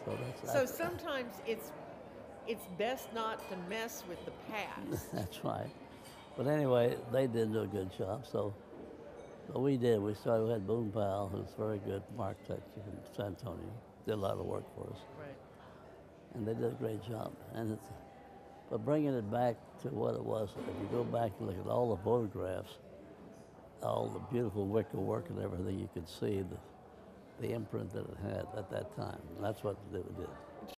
So sometimes it's best not to mess with the past. that's right. But anyway, they did do a good job. So what we did, we started. We had Boone Powell, who's very good from architecture in San Antonio. Did a lot of work for us, Right. and they did a great job. But bringing it back to what it was, if you go back and look at all the photographs, all the beautiful wicker work and everything, you could see the imprint that it had at that time. And that's what they did.